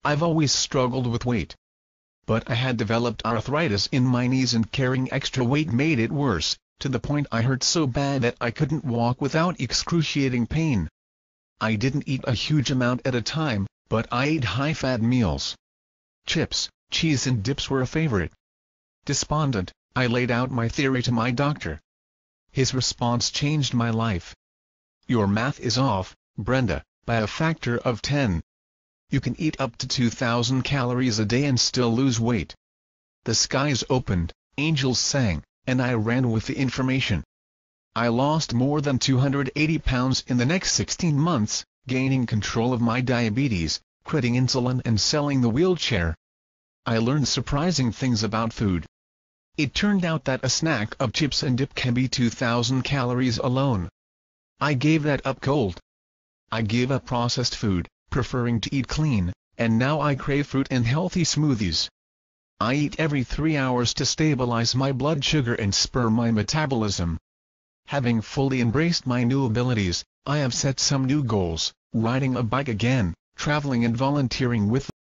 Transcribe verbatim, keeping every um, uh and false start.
I've always struggled with weight. But I had developed arthritis in my knees and carrying extra weight made it worse, to the point I hurt so bad that I couldn't walk without excruciating pain. I didn't eat a huge amount at a time, but I ate high-fat meals. Chips, cheese and dips were a favorite. Despondent, I laid out my theory to my doctor. His response changed my life. "Your math is off, Brenda, by a factor of ten. You can eat up to two thousand calories a day and still lose weight." The skies opened, angels sang, and I ran with the information. I lost more than two hundred eighty pounds in the next sixteen months, gaining control of my diabetes, quitting insulin and selling the wheelchair. I learned surprising things about food. It turned out that a snack of chips and dip can be two thousand calories alone. I gave that up cold. I gave up processed food, preferring to eat clean, and now I crave fruit and healthy smoothies. I eat every three hours to stabilize my blood sugar and spur my metabolism. Having fully embraced my new abilities, I have set some new goals: riding a bike again, traveling and volunteering with